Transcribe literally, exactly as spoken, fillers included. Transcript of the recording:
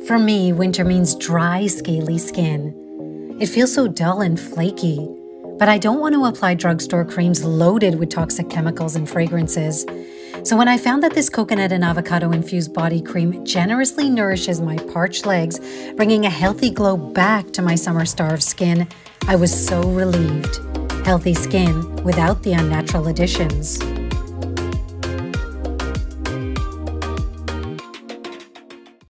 For me, winter means dry, scaly skin. It feels so dull and flaky, but I don't want to apply drugstore creams loaded with toxic chemicals and fragrances. So when I found that this coconut and avocado infused body cream generously nourishes my parched legs, bringing a healthy glow back to my summer-starved skin, I was so relieved. Healthy skin without the unnatural additions.